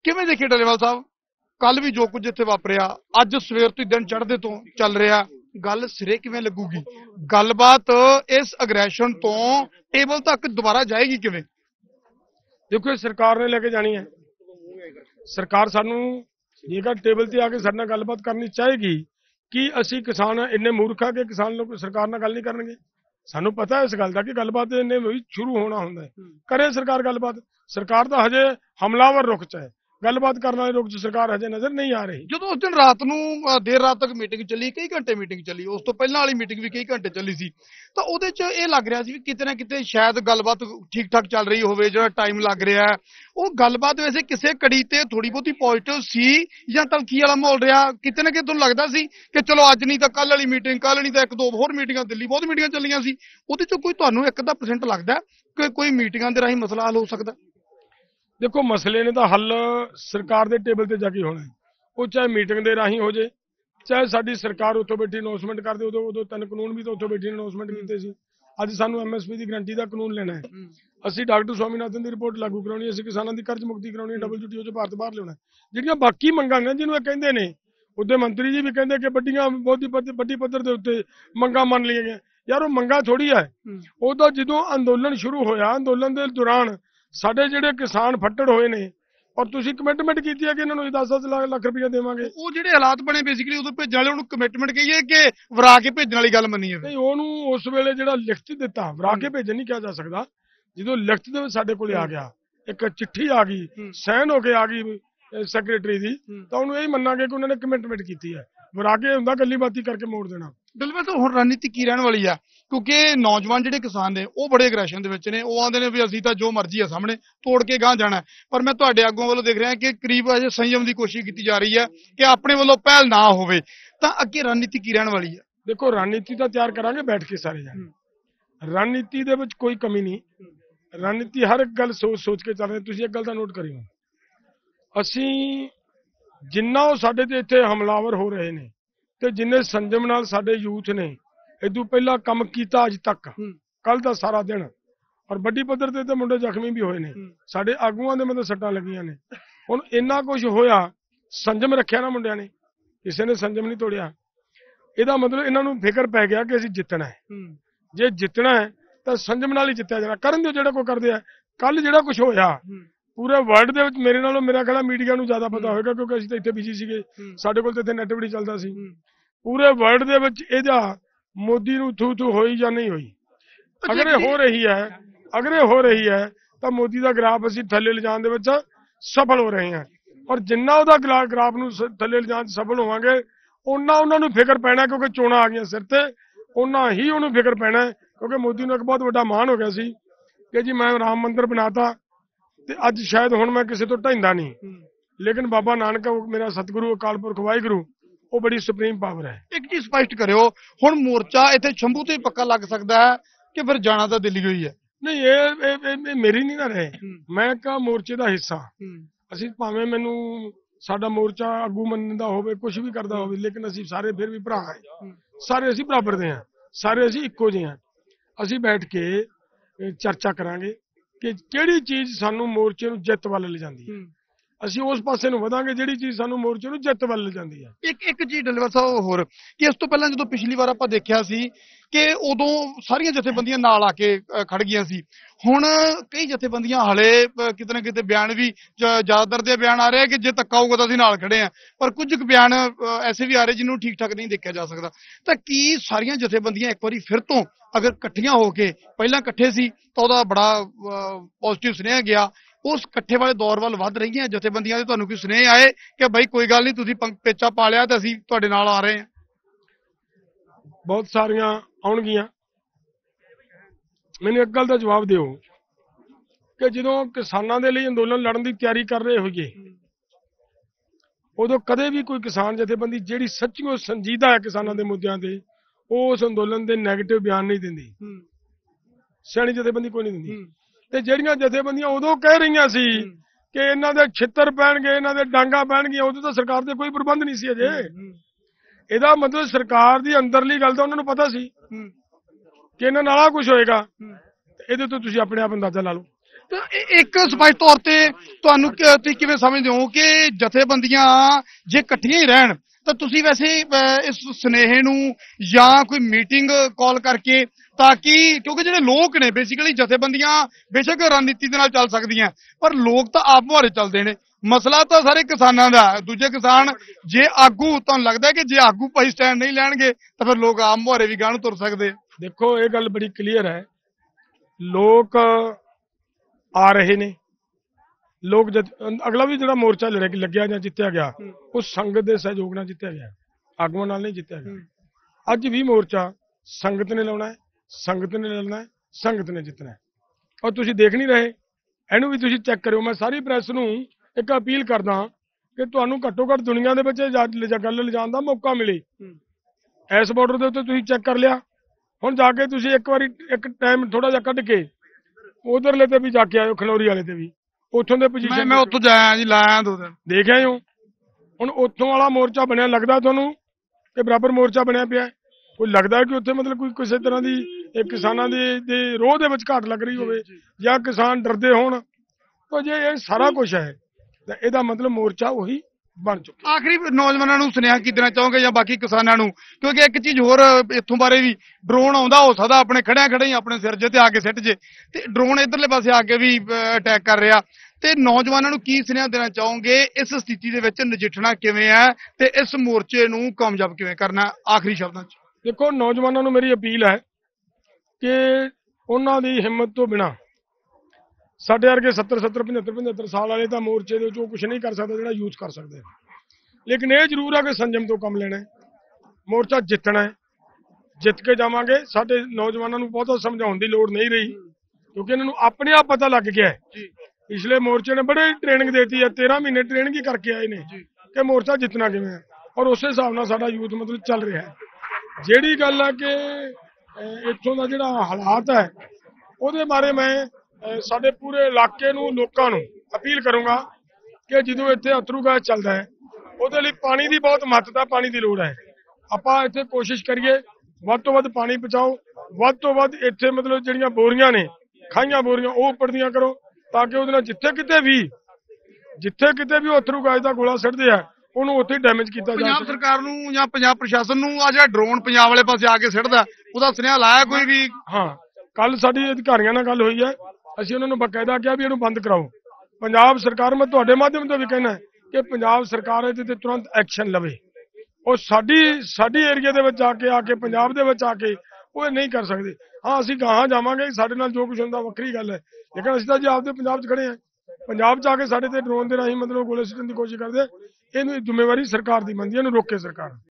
ਕਿਵੇਂ ਦੇਖੇ ਡੱਲੇਵਾਲ ਸਾਹਿਬ, ਕੱਲ ਵੀ ਜੋ ਕੁਝ ਇੱਥੇ ਵਾਪਰਿਆ, ਅੱਜ ਸਵੇਰ ਤੋਂ ਦਿਨ ਚੜ੍ਹਦੇ ਤੋਂ ਚੱਲ ਰਿਹਾ, ਗੱਲ ਸਿਰੇ ਕਿਵੇਂ ਲੱਗੂਗੀ? ਗੱਲਬਾਤ ਇਸ ਅਗਰੈਸ਼ਨ ਤੋਂ ਟੇਬਲ ਤੱਕ ਦੁਬਾਰਾ ਜਾਏਗੀ ਕਿਵੇਂ? ਦੇਖੋ, ਸਰਕਾਰ ਨੇ ਲੈ ਕੇ ਜਾਣੀ ਹੈ। ਸਰਕਾਰ ਸਾਨੂੰ ਜੇਕਰ ਟੇਬਲ ਤੇ ਆ ਕੇ ਸਾਡੇ ਨਾਲ ਗੱਲਬਾਤ ਕਰਨੀ ਚਾਹੇਗੀ ਕਿ ਅਸੀਂ ਕਿਸਾਨ ਇੰਨੇ ਮੂਰਖ ਆ ਕਿ ਕਿਸਾਨ ਲੋਕ ਸਰਕਾਰ ਨਾਲ ਗੱਲ ਨਹੀਂ ਕਰਨਗੇ। ਸਾਨੂੰ ਪਤਾ ਹੈ ਇਸ ਗੱਲ ਦਾ ਕਿ ਗੱਲਬਾਤ ਇਹਨੇ ਵੀ ਸ਼ੁਰੂ ਹੋਣਾ ਹੁੰਦਾ ਹੈ। ਕਰੇ ਸਰਕਾਰ ਗੱਲਬਾਤ। ਸਰਕਾਰ ਦਾ ਹਜੇ ਹਮਲਾਵਰ ਰੁਖ ਚ ਹੈ, ਗੱਲਬਾਤ ਕਰਨ ਵਾਲੇ ਰੁਖ ਚ ਸਰਕਾਰ ਹਜੇ ਨਜ਼ਰ ਨਹੀਂ ਆ ਰਹੀ। ਜਦੋਂ ਉਸ ਦਿਨ ਰਾਤ ਨੂੰ ਦੇਰ ਰਾਤ ਤੱਕ ਮੀਟਿੰਗ ਚੱਲੀ, ਕਈ ਘੰਟੇ ਮੀਟਿੰਗ ਚੱਲੀ, ਉਸ ਤੋਂ ਪਹਿਲਾਂ ਵਾਲੀ ਮੀਟਿੰਗ ਵੀ ਕਈ ਘੰਟੇ ਚੱਲੀ ਸੀ, ਤਾਂ ਉਹਦੇ 'ਚ ਇਹ ਲੱਗ ਰਿਹਾ ਸੀ ਵੀ ਕਿਤੇ ਨਾ ਕਿਤੇ ਸ਼ਾਇਦ ਗੱਲਬਾਤ ਠੀਕ ਠਾਕ ਚੱਲ ਰਹੀ ਹੋਵੇ। ਜਿਹੜਾ ਟਾਈਮ ਲੱਗ ਰਿਹਾ ਉਹ ਗੱਲਬਾਤ ਵੈਸੇ ਕਿਸੇ ਕੜੀ ਤੇ ਥੋੜੀ ਬਹੁਤੀ ਪੋਜ਼ਿਟਿਵ ਸੀ ਜਾਂ ਤਲਖੀ ਵਾਲਾ ਮਾਹੌਲ ਰਿਹਾ? ਕਿਤੇ ਨਾ ਕਿਤੇ ਤੁਹਾਨੂੰ ਲੱਗਦਾ ਸੀ ਕਿ ਚਲੋ ਅੱਜ ਨਹੀਂ ਤਾਂ ਕੱਲ ਵਾਲੀ ਮੀਟਿੰਗ, ਕੱਲ ਨਹੀਂ ਤਾਂ ਇੱਕ ਦੋ ਹੋਰ ਮੀਟਿੰਗਾਂ, ਦਿੱਲੀ ਬਹੁਤ ਮੀਟਿੰਗਾਂ ਚੱਲੀਆਂ ਸੀ, ਉਹਦੇ 'ਚੋਂ ਕੋਈ ਤੁਹਾਨੂੰ 1% ਲੱਗਦਾ ਕਿ ਕੋਈ ਮੀਟਿੰਗਾਂ ਦੇ ਰਾਹੀਂ ਮਸਲਾ ਹੱਲ ਹੋ ਸਕਦਾ? ਦੇਖੋ, ਮਸਲੇ ਨੇ ਤਾਂ ਹੱਲ ਸਰਕਾਰ ਦੇ ਟੇਬਲ ਤੇ ਜਾ ਕੇ ਹੋਣਾ ਹੈ। ਉਹ ਚਾਹੇ ਮੀਟਿੰਗ ਦੇ ਰਾਹੀਂ ਹੋ ਜੇ, ਚਾਹੇ ਸਾਡੀ ਸਰਕਾਰ ਉੱਥੋਂ ਬੈਠੀ ਅਨਾਉਂਸਮੈਂਟ ਕਰਦੇ। ਉਦੋਂ 3 ਕਾਨੂੰਨ ਵੀ ਤਾਂ ਉੱਥੋਂ ਬੈਠੀ ਅਨਾਉਂਸਮੈਂਟ ਕੀਤੇ ਸੀ। ਅੱਜ ਸਾਨੂੰ MSP ਦੀ ਗਰੰਟੀ ਦਾ ਕਾਨੂੰਨ ਲੈਣਾ ਹੈ। ਅਸੀਂ ਡਾਕਟਰ ਸਵਾਮੀਨਾਥਨ ਦੀ ਰਿਪੋਰਟ ਲਾਗੂ ਕਰਾਉਣੀ, ਅਸੀਂ ਕਿਸਾਨਾਂ ਦੀ ਕਰਜ਼ ਮੁਕਤੀ ਕਰਾਉਣੀ, WTO 'ਚ ਭਾਰਤ ਬਾਹਰ ਲਿਆਉਣਾ। ਜਿਹੜੀਆਂ ਬਾਕੀ ਮੰਗਾਂ ਨੇ ਜਿਹਨੂੰ ਇਹ ਕਹਿੰਦੇ ਨੇ, ਉਹਦੇ ਮੰਤਰੀ ਜੀ ਵੀ ਕਹਿੰਦੇ ਕਿ ਵੱਡੀ ਪੱਧਰ ਦੇ ਉੱਤੇ ਮੰਗਾਂ ਮੰਨ ਲਈਆਂ ਗਈਆਂ। ਯਾਰ, ਉਹ ਮੰਗਾਂ ਥੋੜੀ ਹੈ। ਉਹ ਤਾਂ ਜਦੋਂ ਅੰਦੋਲਨ ਸ਼ੁਰੂ ਹੋਇਆ, ਅੰਦੋਲਨ ਦੇ ਦੌਰਾਨ ਸਾਡੇ ਜਿਹੜੇ ਕਿਸਾਨ ਫੱਟੜ ਹੋਏ ਨੇ, ਔਰ ਤੁਸੀਂ ਕਮਿਟਮੈਂਟ ਕੀਤੀ ਹੈ ਕਿ ਇਹਨਾਂ ਨੂੰ 10-10 ਲੱਖ ਰੁਪਏ ਦੇਵਾਂਗੇ। ਉਹ ਜਿਹੜੇ ਹਾਲਾਤ ਬਣੇ ਬੇਸਿਕਲੀ ਉਦੋਂ ਭੇਜਣ ਵਾਲੇ ਉਹਨੂੰ ਕਮਿਟਮੈਂਟ ਕਹੀਏ ਕਿ ਵਰਾ ਕੇ ਭੇਜਣ ਵਾਲੀ ਗੱਲ ਮੰਨੀਏ? ਨਹੀਂ, ਉਹਨੂੰ ਉਸ ਵੇਲੇ ਜਿਹੜਾ ਲਿਖਤ ਦਿੱਤਾ, ਵਰਾ ਕੇ ਭੇਜਣ ਨਹੀਂ ਕਿਹਾ ਜਾ ਸਕਦਾ। ਜਦੋਂ ਲਿਖਤ ਦੇ ਵਿੱਚ ਸਾਡੇ ਕੋਲੇ ਆ ਗਿਆ, ਇੱਕ ਚਿੱਠੀ ਆ ਗਈ, ਸਾਈਨ ਹੋ ਕੇ ਆ ਗਈ ਸੈਕਟਰੀ ਦੀ, ਤਾਂ ਉਹਨੂੰ ਇਹ ਮੰਨਾਂਗੇ ਕਿ ਉਹਨਾਂ ਨੇ ਕਮਿਟਮੈਂਟ ਕੀਤੀ ਹੈ। ਵਰਾ ਕੇ ਹੁੰਦਾ ਗੱਲੀ ਬਾਤੀ ਕਰਕੇ ਮੋੜ ਦੇਣਾ। ਬਿਲਕੁਲ। ਤਾਂ ਹੁਣ ਰਣਨੀਤੀ ਕੀ ਰਹਿਣ ਵਾਲੀ ਆ? ਕਿਉਂਕਿ ਨੌਜਵਾਨ ਜਿਹੜੇ ਕਿਸਾਨ ਨੇ ਉਹ ਬੜੇ ਅਗਰੈਸ਼ਨ ਦੇ ਵਿੱਚ ਨੇ, ਉਹ ਆਉਂਦੇ ਨੇ ਵੀ ਅਸੀਂ ਤਾਂ ਜੋ ਮਰਜ਼ੀ ਆ ਸਾਹਮਣੇ ਤੋੜ ਕੇ ਗਾਂਹ ਜਾਣਾ। ਪਰ ਮੈਂ ਤੁਹਾਡੇ ਆਗੂਆਂ ਵੱਲੋਂ ਦੇਖ ਰਿਹਾ ਕਿ ਕਰੀਬ ਅਜੇ ਸੰਯਮ ਦੀ ਕੋਸ਼ਿਸ਼ ਕੀਤੀ ਜਾ ਰਹੀ ਹੈ ਕਿ ਆਪਣੇ ਵੱਲੋਂ ਪਹਿਲ ਨਾ ਹੋਵੇ। ਤਾਂ ਅੱਗੇ ਰਣਨੀਤੀ ਕੀ ਰਹਿਣ ਵਾਲੀ ਹੈ? ਦੇਖੋ, ਰਣਨੀਤੀ ਤਾਂ ਤਿਆਰ ਕਰਾਂਗੇ ਬੈਠ ਕੇ ਸਾਰੇ ਜਾਣੇ। ਰਣਨੀਤੀ ਦੇ ਵਿੱਚ ਕੋਈ ਕਮੀ ਨਹੀਂ। ਰਣਨੀਤੀ ਹਰ ਇੱਕ ਗੱਲ ਸੋਚ ਕੇ ਚੱਲ ਰਹੇ। ਤੁਸੀਂ ਇੱਕ ਗੱਲ ਤਾਂ ਨੋਟ ਕਰਿਓ, ਅਸੀਂ ਜਿੰਨਾ ਉਹ ਸਾਡੇ ਤੇ ਇੱਥੇ ਹਮਲਾਵਰ ਹੋ ਰਹੇ ਨੇ ਤੇ ਜਿੰਨੇ ਸੰਜਮ ਨਾਲ ਸਾਡੇ ਯੂਥ ਨੇ ਇਦੋਂ ਪਹਿਲਾਂ ਕੰਮ ਕੀਤਾ ਅੱਜ ਤੱਕ, ਕੱਲ ਦਾ ਸਾਰਾ ਦਿਨ, ਔਰ ਵੱਡੀ ਪੱਧਰ ਤੇ ਮੁੰਡੇ ਜ਼ਖਮੀ ਵੀ ਹੋਏ ਨੇ, ਸਾਡੇ ਆਗੂਆਂ ਦੇ ਮਤਲਬ ਸੱਟਾਂ ਲੱਗੀਆਂ ਨੇ। ਹੁਣ ਇੰਨਾ ਕੁਝ ਹੋਇਆ, ਸੰਜਮ ਰੱਖਿਆ ਨਾ ਮੁੰਡਿਆਂ ਨੇ, ਕਿਸੇ ਨੇ ਸੰਜਮ ਨਹੀਂ ਤੋੜਿਆ। ਇਹਦਾ ਮਤਲਬ ਇਹਨਾਂ ਨੂੰ ਫਿਕਰ ਪੈ ਗਿਆ ਕਿ ਅਸੀਂ ਜਿੱਤਣਾ ਹੈ। ਜੇ ਜਿੱਤਣਾ ਹੈ ਤਾਂ ਸੰਜਮ ਨਾਲ ਹੀ ਜਿੱਤਿਆ ਜਾਣਾ। ਕਰਨ ਦਿਓ ਜਿਹੜਾ ਕੋਈ ਕਰਦੇ ਆ। ਕੱਲ ਜਿਹੜਾ ਕੁਝ ਹੋਇਆ ਪੂਰੇ ਵਰਲਡ ਦੇ ਵਿੱਚ ਮੇਰੇ ਨਾਲੋਂ ਮੇਰਾ ਖਿਆਲ ਮੀਡੀਆ ਨੂੰ ਜ਼ਿਆਦਾ ਪਤਾ ਹੋਏਗਾ, ਕਿਉਂਕਿ ਅਸੀਂ ਤਾਂ ਇੱਥੇ ਬਿਜੀ ਸੀਗੇ, ਸਾਡੇ ਕੋਲ ਤਾਂ ਇੱਥੇ ਨੈਟ ਵੀ ਨਹੀਂ ਚੱਲਦਾ ਸੀ। ਪੂਰੇ ਵਰਲਡ ਦੇ ਵਿੱਚ ਇਹਦਾ ਮੋਦੀ ਨੂੰ ਥੂ ਹੋਈ ਜਾਂ ਨਹੀਂ ਹੋਈ? ਅਗਰ ਇਹ ਹੋ ਰਹੀ ਹੈ ਤਾਂ ਮੋਦੀ ਦਾ ਗ੍ਰਾਫ ਅਸੀਂ ਥੱਲੇ ਲਿਜਾਣ ਦੇ ਵਿੱਚ ਸਫਲ ਹੋ ਰਹੇ ਹਾਂ। ਔਰ ਜਿੰਨਾ ਉਹਦਾ ਗ੍ਰਾਫ ਨੂੰ ਥੱਲੇ ਲਿਜਾਣ ਸਫਲ ਹੋਵਾਂਗੇ, ਉਹਨਾਂ ਨੂੰ ਫਿਕਰ ਪੈਣਾ, ਕਿਉਂਕਿ ਚੋਣਾਂ ਆ ਗਈਆਂ ਸਿਰ ਤੇ। ਉਹਨਾਂ ਹੀ ਉਹਨੂੰ ਫਿਕਰ ਪੈਣਾ, ਕਿਉਂਕਿ ਮੋਦੀ ਨੂੰ ਇੱਕ ਬਹੁਤ ਵੱਡਾ ਮਾਣ ਹੋ ਗਿਆ ਸੀ ਕਿ ਜੀ ਮੈਂ ਰਾਮ ਮੰਦਿਰ ਬਣਾਤਾ, ਤੇ ਅੱਜ ਸ਼ਾਇਦ ਹੁਣ ਮੈਂ ਕਿਸੇ ਤੋਂ ਢਾਈਂਦਾ ਨਹੀਂ। ਲੇਕਿਨ ਬਾਬਾ ਨਾਨਕ, ਮੇਰਾ ਸਤਿਗੁਰੂ ਅਕਾਲ ਪੁਰਖ ਵਾਹਿਗੁਰੂ, ਉਹ ਬੜੀ ਸੁਪਰੀਮ ਪਾਵਰ ਹੈ। ਇੱਕ ਚੀਜ਼ ਸਪਸ਼ਟ ਕਰਿਓ, ਹੁਣ ਮੋਰਚਾ ਇੱਥੇ ਸ਼ੰਭੂ ਤੇ ਪੱਕਾ ਲੱਗ ਸਕਦਾ ਹੈ ਕਿ ਫਿਰ ਜਾਣਾ ਤਾਂ ਦਿੱਲੀ ਹੋਈ ਹੈ? ਨਹੀਂ, ਇਹ ਮੇਰੀ ਨਹੀਂ ਨਾ ਰਹੇ। ਮੈਂ ਇੱਕ ਮੋਰਚੇ ਦਾ ਹਿੱਸਾ। ਅਸੀਂ ਭਾਵੇਂ ਮੈਨੂੰ ਸਾਡਾ ਮੋਰਚਾ ਆਗੂ ਮੰਨਦਾ ਹੋਵੇ, ਕੁਝ ਵੀ ਕਰਦਾ ਹੋਵੇ, ਲੇਕਿਨ ਅਸੀਂ ਸਾਰੇ ਫਿਰ ਵੀ ਭਰਾ ਹਾਂ। ਸਾਰੇ ਅਸੀਂ ਬਰਾਬਰ ਦੇ ਹਾਂ, ਸਾਰੇ ਅਸੀਂ ਇੱਕੋ ਜਿਹੇ ਹਾਂ। ਅਸੀਂ ਬੈਠ ਕੇ ਚਰਚਾ ਕਰਾਂਗੇ ਕਿ ਕਿਹੜੀ ਚੀਜ਼ ਸਾਨੂੰ ਮੋਰਚੇ ਨੂੰ ਜਿੱਤ ਵੱਲ ਲਿਜਾਂਦੀ ਹੈ। ਅਸੀਂ ਉਸ ਪਾਸੇ ਨੂੰ ਵਧਾਂਗੇ ਜਿਹੜੀ ਚੀਜ਼ ਸਾਨੂੰ ਮੋਰਚੇ ਨੂੰ ਜਿੱਤ ਵੱਲ ਲਿਜਾਂਦੀ ਹੈ। ਇੱਕ ਚੀਜ਼ ਡੱਲੇਵਾਲ ਸਾਹਿਬ ਹੋਰ, ਕਿ ਇਸ ਤੋਂ ਪਹਿਲਾਂ ਜਦੋਂ ਪਿਛਲੀ ਵਾਰ ਆਪਾਂ ਦੇਖਿਆ ਸੀ ਕਿ ਉਦੋਂ ਸਾਰੀਆਂ ਜਥੇਬੰਦੀਆਂ ਨਾਲ ਆ ਕੇ ਖੜ ਗਈਆਂ ਸੀ। ਹੁਣ ਕਈ ਜਥੇਬੰਦੀਆਂ ਹਲੇ ਕਿਤੇ ਨਾ ਕਿਤੇ ਬਿਆਨ ਵੀ, ਜ਼ਿਆਦਾਤਰ ਦੇ ਬਿਆਨ ਆ ਰਹੇ ਕਿ ਜੇ ਧੱਕਾ ਹੋਊਗਾ ਤਾਂ ਅਸੀਂ ਨਾਲ ਖੜੇ ਹਾਂ, ਪਰ ਕੁਝ ਕੁ ਬਿਆਨ ਐਸੇ ਵੀ ਆ ਰਹੇ ਜਿਹਨੂੰ ਠੀਕ ਠਾਕ ਨਹੀਂ ਦੇਖਿਆ ਜਾ ਸਕਦਾ। ਤਾਂ ਕੀ ਸਾਰੀਆਂ ਜਥੇਬੰਦੀਆਂ ਇੱਕ ਵਾਰੀ ਫਿਰ ਤੋਂ ਅਗਰ ਇਕੱਠੀਆਂ ਹੋ ਕੇ, ਪਹਿਲਾਂ ਇਕੱਠੇ ਸੀ ਤਾਂ ਉਹਦਾ ਬੜਾ ਪੋਜ਼ਿਟਿਵ ਸੁਨੇਹਾ ਗਿਆ, ਉਸ ਇਕੱਠੇ ਵਾਲੇ ਦੌਰ ਵੱਲ ਵੱਧ ਰਹੀਆਂ ਜਥੇਬੰਦੀਆਂ ਦੇ? ਤੁਹਾਨੂੰ ਕੋਈ ਸੁਨੇਹੇ ਆਏ ਕਿ ਬਾਈ ਕੋਈ ਗੱਲ ਨਹੀਂ, ਤੁਸੀਂ ਪੇਚਾ ਪਾ ਲਿਆ ਤੇ ਅਸੀਂ ਤੁਹਾਡੇ ਨਾਲ ਆ ਰਹੇ ਹਾਂ? ਬਹੁਤ ਸਾਰੀਆਂ ਆਉਣਗੀਆਂ। ਮੈਨੂੰ ਇੱਕ ਗੱਲ ਦਾ ਜਵਾਬ ਦਿਓ ਕਿ ਜਦੋਂ ਕਿਸਾਨਾਂ ਦੇ ਲਈ ਅੰਦੋਲਨ ਲੜਨ ਦੀ ਤਿਆਰੀ ਕਰ ਰਹੇ ਹੋਈਏ, ਉਦੋਂ ਕਦੇ ਵੀ ਕੋਈ ਕਿਸਾਨ ਜਥੇਬੰਦੀ ਜਿਹੜੀ ਸੱਚੀਓ ਸੰਜੀਦਾ ਹੈ ਕਿਸਾਨਾਂ ਦੇ ਮੁੱਦਿਆਂ ਤੇ, ਉਹ ਉਸ ਅੰਦੋਲਨ ਦੇ ਨੈਗੇਟਿਵ ਬਿਆਨ ਨਹੀਂ ਦਿੰਦੀ। ਸਿਆਣੀ ਜਥੇਬੰਦੀ ਕੋਈ ਨਹੀਂ ਦਿੰਦੀ। ਤੇ ਜਿਹੜੀਆਂ ਜਥੇਬੰਦੀਆਂ ਉਦੋਂ ਕਹਿ ਰਹੀਆਂ ਸੀ ਕਿ ਇਹਨਾਂ ਦੇ ਛਿੱਤਰ ਪੈਣਗੇ, ਇਹਨਾਂ ਦੇ ਡਾਂਗਾ ਪੈਣਗੀਆਂ, ਉਦੋਂ ਤਾਂ ਸਰਕਾਰ ਦੇ ਕੋਈ ਪ੍ਰਬੰਧ ਨਹੀਂ ਸੀ ਅਜੇ। ਇਹਦਾ ਮਤਲਬ ਸਰਕਾਰ ਦੀ ਅੰਦਰਲੀ ਗੱਲ ਤਾਂ ਉਹਨਾਂ ਨੂੰ ਪਤਾ ਸੀ ਕਿ ਇਹਨਾਂ ਨਾਲ ਆ ਕੁਝ ਹੋਏਗਾ। ਇਹਦੇ ਤੋਂ ਤੁਸੀਂ ਆਪਣੇ ਆਪ ਅੰਦਾਜ਼ਾ ਲਾ ਲਓ। ਤਾਂ ਇੱਕ ਸਪਸ਼ਟ ਤੌਰ ਤੇ ਤੁਹਾਨੂੰ ਤੁਸੀਂ ਕਿਵੇਂ ਸਮਝਦੇ ਹੋ ਕਿ ਜਥੇਬੰਦੀਆਂ ਜੇ ਇਕੱਠੀਆਂ ਹੀ ਰਹਿਣ ਤਾਂ ਤੁਸੀਂ ਵੈਸੇ ਇਸ ਸੁਨੇਹੇ ਨੂੰ ਜਾਂ ਕੋਈ ਮੀਟਿੰਗ ਕਾਲ ਕਰਕੇ ਤਾਂ ਕਿ ਕਿਉਂਕਿ ਜਿਹੜੇ ਲੋਕ ਨੇ ਬੇਸਿਕਲੀ ਜਥੇਬੰਦੀਆਂ ਬੇਸ਼ੱਕ ਰਣਨੀਤੀ ਦੇ ਨਾਲ ਚੱਲ ਸਕਦੀਆਂ ਪਰ ਲੋਕ ਤਾਂ ਆਪ ਮੁਹਾਰੇ ਚੱਲਦੇ ਨੇ ਮਸਲਾ ਤਾਂ ਸਾਰੇ ਕਿਸਾਨਾਂ ਦਾ ਦੂਜੇ ਕਿਸਾਨ ਜੇ ਆਗੂ ਤੁਹਾਨੂੰ ਲੱਗਦਾ ਕਿ ਜੇ ਆਗੂ ਭਾਈ ਸਟੈਂਡ ਨਹੀਂ ਲੈਣਗੇ ਤਾਂ ਫਿਰ ਲੋਕ ਆਪ ਮੁਹਾਰੇ ਵੀ ਗਾਂਹ ਨੂੰ ਤੁਰ ਸਕਦੇ। ਦੇਖੋ ਇਹ ਗੱਲ ਬੜੀ ਕਲੀਅਰ ਹੈ, ਲੋਕ ਆ ਰਹੇ ਨੇ, ਲੋਕ ਅਗਲਾ ਵੀ ਜਿਹੜਾ ਮੋਰਚਾ ਲੱਗਿਆ ਜਾਂ ਜਿੱਤਿਆ ਗਿਆ ਉਹ ਸੰਗਤ ਦੇ ਸਹਿਯੋਗ ਨਾਲ ਜਿੱਤਿਆ ਗਿਆ, ਆਗੂਆਂ ਨਾਲ ਨਹੀਂ ਜਿੱਤਿਆ ਗਿਆ। ਅੱਜ ਵੀ ਮੋਰਚਾ ਸੰਗਤ ਨੇ ਲਾਉਣਾ ਹੈ, ਸੰਗਤ ਨੇ ਲੜਨਾ ਹੈ, ਸੰਗਤ ਨੇ ਜਿੱਤਣਾ ਹੈ। ਔਰ ਤੁਸੀਂ ਦੇਖ ਨਹੀਂ ਰਹੇ, ਇਹਨੂੰ ਵੀ ਤੁਸੀਂ ਚੈੱਕ ਕਰਿਓ। ਮੈਂ ਸਾਰੀ ਪ੍ਰੈਸ ਨੂੰ ਇੱਕ ਅਪੀਲ ਕਰਦਾ ਕਿ ਤੁਹਾਨੂੰ ਘੱਟੋ ਘੱਟ ਦੁਨੀਆ ਦੇ ਵਿੱਚ ਗੱਲ ਲਿਜਾਣ ਦਾ ਮੌਕਾ ਮਿਲੇ। ਇਸ ਬਾਰਡਰ ਦੇ ਉੱਤੇ ਤੁਸੀਂ ਚੈੱਕ ਕਰ ਲਿਆ, ਹੁਣ ਜਾ ਕੇ ਤੁਸੀਂ ਇੱਕ ਵਾਰੀ ਇੱਕ ਟਾਈਮ ਥੋੜਾ ਜਿਹਾ ਕੱਢ ਕੇ ਉਧਰਲੇ ਤੇ ਵੀ ਜਾ ਕੇ ਆਇਓ, ਖਨੌਰੀ ਵਾਲੇ ਤੇ ਵੀ, ਉੱਥੋਂ ਦੇ ਪੋਜੀਸ਼ਨ ਮੈਂ ਉੱਥੋਂ ਜਾਇਆ ਜੀ, ਲਾਇਆ 2 ਦਿਨ, ਦੇਖ ਆਏ ਹੋ। ਹੁਣ ਉੱਥੋਂ ਵਾਲਾ ਮੋਰਚਾ ਬਣਿਆ, ਲੱਗਦਾ ਤੁਹਾਨੂੰ ਕਿ ਬਰਾਬਰ ਮੋਰਚਾ ਬਣਿਆ ਪਿਆ? ਕੋਈ ਲੱਗਦਾ ਕਿ ਉੱਥੇ ਮਤਲਬ ਕੋਈ ਕਿਸੇ ਤਰ੍ਹਾਂ ਦੀ ਕਿਸਾਨਾਂ ਦੇ ਰੋਹ ਦੇ ਵਿੱਚ ਘਾਟ ਲੱਗ ਰਹੀ ਹੋਵੇ ਜਾਂ ਕਿਸਾਨ ਡਰਦੇ ਹੋਣ? ਤਾਂ ਜੇ ਇਹ ਸਾਰਾ ਕੁਝ ਹੈ ਤਾਂ ਇਹਦਾ ਮਤਲਬ ਮੋਰਚਾ ਉਹੀ ਬਣ ਚੁੱਕਾ। ਆਖਰੀ ਨੌਜਵਾਨਾਂ ਨੂੰ ਸੁਨੇਹਾ ਕੀ ਦੇਣਾ ਚਾਹੋਗੇ ਜਾਂ ਬਾਕੀ ਕਿਸਾਨਾਂ ਨੂੰ, ਕਿਉਂਕਿ ਇੱਕ ਚੀਜ਼ ਹੋਰ ਇੱਥੋਂ ਬਾਰੇ ਵੀ ਡਰੋਨ ਆਉਂਦਾ ਹੋ ਸਕਦਾ ਆਪਣੇ ਖੜਿਆਂ ਹੀ ਆਪਣੇ ਸਿਰ 'ਚ ਤੇ ਆ ਕੇ ਸਿੱਟ ਜੇ, ਤੇ ਡਰੋਨ ਇਧਰਲੇ ਪਾਸੇ ਆ ਕੇ ਵੀ ਅਟੈਕ ਕਰ ਰਿਹਾ, ਤੇ ਨੌਜਵਾਨਾਂ ਨੂੰ ਕੀ ਸੁਨੇਹਾ ਦੇਣਾ ਚਾਹੋਗੇ? ਇਸ ਸਥਿਤੀ ਦੇ ਵਿੱਚ ਨਜਿੱਠਣਾ ਕਿਵੇਂ ਹੈ ਤੇ ਇਸ ਮੋਰਚੇ ਨੂੰ ਕਾਮਯਾਬ ਕਿਵੇਂ ਕਰਨਾ ਆਖਰੀ ਸ਼ਬਦਾਂ 'ਚ? ਦੇਖੋ, ਨੌਜਵਾਨਾਂ ਨੂੰ ਮੇਰੀ ਅਪੀਲ ਹੈ ਕਿ ਉਹਨਾਂ ਦੀ ਹਿੰਮਤ ਤੋਂ ਬਿਨਾਂ ਸਾਡੇ ਵਰਗੇ 70 75 ਸਾਲ ਵਾਲੇ ਤਾਂ ਮੋਰਚੇ ਦੇ ਵਿੱਚੋਂ ਕੁਝ ਨਹੀਂ ਕਰ ਸਕਦੇ ਜਿਹੜਾ ਯੂਜ਼ ਕਰ ਸਕਦੇ ਆ। ਲੇਕਿਨ ਇਹ ਜ਼ਰੂਰ ਹੈ ਕਿ ਸੰਜਮ ਤੋਂ ਕੰਮ ਲੈਣਾ ਹੈ, ਮੋਰਚਾ ਜਿੱਤਣਾ ਹੈ, ਜਿੱਤ ਕੇ ਜਾਵਾਂਗੇ। ਸਾਡੇ ਨੌਜਵਾਨਾਂ ਨੂੰ ਬਹੁਤਾ ਸਮਝਾਉਣ ਦੀ ਲੋੜ ਨਹੀਂ ਰਹੀ ਕਿਉਂਕਿ ਇਹਨਾਂ ਨੂੰ ਆਪਣੇ ਆਪ ਪਤਾ ਲੱਗ ਗਿਆ ਹੈ। ਪਿਛਲੇ ਮੋਰਚੇ ਨੇ ਬੜੀ ਟ੍ਰੇਨਿੰਗ ਦੇਤੀ ਹੈ, 13 ਮਹੀਨੇ ਟ੍ਰੇਨਿੰਗ ਹੀ ਕਰਕੇ ਆਏ ਨੇ ਕਿ ਮੋਰਚਾ ਜਿੱਤਣਾ ਕਿਵੇਂ ਹੈ, ਔਰ ਉਸੇ ਹਿਸਾਬ ਨਾਲ ਸਾਡਾ ਯੂਥ ਮਤਲਬ ਚੱਲ ਰਿਹਾ ਹੈ। ਜਿਹੜੀ ਗੱਲ ਹੈ ਕਿ ਇੱਥੋਂ ਦਾ ਜਿਹੜਾ ਹਾਲਾਤ ਹੈ ਉਹਦੇ ਬਾਰੇ ਮੈਂ ਸਾਡੇ ਪੂਰੇ ਇਲਾਕੇ ਨੂੰ, ਲੋਕਾਂ ਨੂੰ ਅਪੀਲ ਕਰੂੰਗਾ ਕਿ ਜਦੋਂ ਇੱਥੇ ਅਥਰੂ ਗੈਸ ਚੱਲਦਾ ਹੈ ਉਹਦੇ ਲਈ ਪਾਣੀ ਦੀ ਬਹੁਤ ਮਹੱਤਤਾ, ਪਾਣੀ ਦੀ ਲੋੜ ਹੈ। ਆਪਾਂ ਇੱਥੇ ਕੋਸ਼ਿਸ਼ ਕਰੀਏ ਵੱਧ ਤੋਂ ਵੱਧ ਪਾਣੀ ਪਹੁੰਚਾਓ, ਵੱਧ ਤੋਂ ਵੱਧ ਇੱਥੇ ਮਤਲਬ ਜਿਹੜੀਆਂ ਬੋਰੀਆਂ ਨੇ, ਖਾਈਆਂ ਬੋਰੀਆਂ, ਉਹ ਉੱਪੜਦੀਆਂ ਕਰੋ ਤਾਂ ਕਿ ਉਹਦੇ ਨਾਲ ਜਿੱਥੇ ਕਿਤੇ ਵੀ ਅਥਰੂ ਗੈਸ ਦਾ ਗੋਲਾ ਸਿੱਟਦੇ ਆ ਉਹਨੂੰ ਉੱਥੇ ਡੈਮੇਜ ਕੀਤਾ ਜਾ ਸਕੇ। ਪੰਜਾਬ ਸਰਕਾਰ ਨੂੰ ਜਾਂ ਪੰਜਾਬ ਪ੍ਰਸ਼ਾਸਨ ਨੂੰ ਆ ਜਿਹੜਾ ਡਰੋਨ ਪੰਜਾਬ ਵਾਲੇ ਪਾਸੇ ਆ ਕੇ ਸਿੱਟਦਾ ਉਹਦਾ ਸੁਨੇਹਾ ਲਾਇਆ ਕੋਈ ਵੀ? ਹਾਂ, ਕੱਲ ਸਾਡੀ ਅਧਿਕਾਰੀਆਂ ਨਾਲ ਗੱਲ ਹੋਈ ਹੈ, ਅਸੀਂ ਉਹਨਾਂ ਨੂੰ ਬਕਾਇਦਾ ਕਿਹਾ ਵੀ ਇਹਨੂੰ ਬੰਦ ਕਰਾਓ। ਪੰਜਾਬ ਸਰਕਾਰ, ਮੈਂ ਤੁਹਾਡੇ ਮਾਧਿਅਮ ਤੋਂ ਵੀ ਕਹਿਣਾ ਕਿ ਪੰਜਾਬ ਸਰਕਾਰ ਇਹਦੇ ਤੇ ਤੁਰੰਤ ਐਕਸ਼ਨ ਲਵੇ। ਉਹ ਸਾਡੀ ਏਰੀਆ ਦੇ ਵਿੱਚ ਆ ਕੇ ਪੰਜਾਬ ਦੇ ਵਿੱਚ ਆ ਕੇ ਉਹ ਇਹ ਨਹੀਂ ਕਰ ਸਕਦੇ। ਹਾਂ, ਅਸੀਂ ਗਾਹਾਂ ਜਾਵਾਂਗੇ, ਸਾਡੇ ਨਾਲ ਜੋ ਕੁਝ ਹੁੰਦਾ ਵੱਖਰੀ ਗੱਲ ਹੈ, ਲੇਕਿਨ ਅਸੀਂ ਤਾਂ ਜੀ ਆਪਦੇ ਪੰਜਾਬ 'ਚ ਖੜੇ ਹਾਂ। ਪੰਜਾਬ 'ਚ ਆ ਕੇ ਸਾਡੇ ਤੇ ਡਰੋਨ ਦੇ ਰਾਹੀਂ ਮਤਲਬ ਗੋਲੇ ਸਿੱਟਣ ਦੀ ਕੋਸ਼ਿਸ਼ ਕਰਦੇ, ਇਹਨੂੰ ਜ਼ਿੰਮੇਵਾਰੀ ਸਰਕਾਰ ਦੀ ਬਣਦੀ ਹੈ, ਇਹਨੂੰ ਰੋਕੇ ਸਰਕਾਰ।